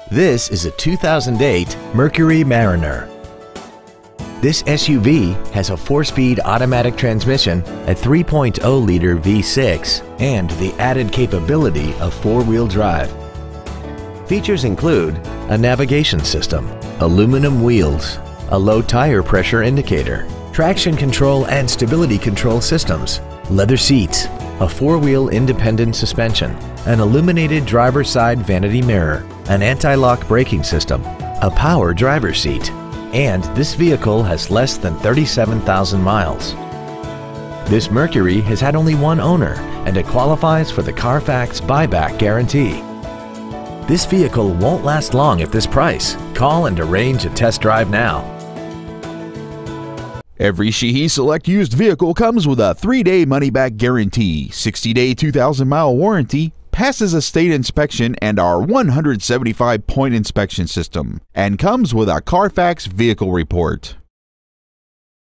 This is a 2008 Mercury Mariner. This SUV has a 4-speed automatic transmission, a 3.0-liter V6, and the added capability of 4-wheel drive. Features include a navigation system, aluminum wheels, a low tire pressure indicator, traction control and stability control systems, leather seats, a 4-wheel independent suspension, an illuminated driver's side vanity mirror, an anti-lock braking system, a power driver's seat, and this vehicle has less than 37,000 miles. This Mercury has had only one owner and it qualifies for the Carfax buyback guarantee. This vehicle won't last long at this price. Call and arrange a test drive now. Every Sheehy Select used vehicle comes with a 3-day money-back guarantee, 60-day 2,000-mile warranty, passes a state inspection and our 175-point inspection system, and comes with a Carfax vehicle report.